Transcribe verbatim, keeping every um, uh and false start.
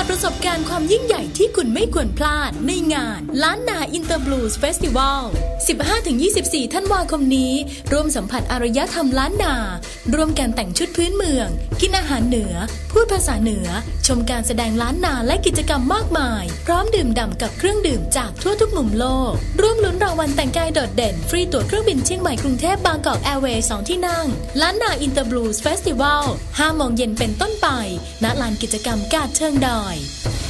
ประสบการณ์ความยิ่งใหญ่ที่คุณไม่ควรพลาดในงานล้านนาอินเตอร์บลูส์เฟสติวัล สิบห้าถึงยี่สิบสี่ ธันวาคมนี้ร่วมสัมผัสอารยธรรมล้านนาร่วมกันแต่งชุดพื้นเมืองกินอาหารเหนือพูดภาษาเหนือชมการแสดงล้านนาและกิจกรรมมากมายพร้อมดื่มด่ำกับเครื่องดื่มจากทั่วทุกมุมโลกร่วมลุ้นรางวัลแต่งกายโดดเด่นฟรีตั๋วเครื่องบินเชียงใหม่กรุงเทพบางกอกแอร์เวย์สองที่นั่งล้านนาอินเตอร์บลูส์เฟสติวัล ห้าโมงเย็นเป็นต้นไปณลานกิจกรรมกาดเชิงดอย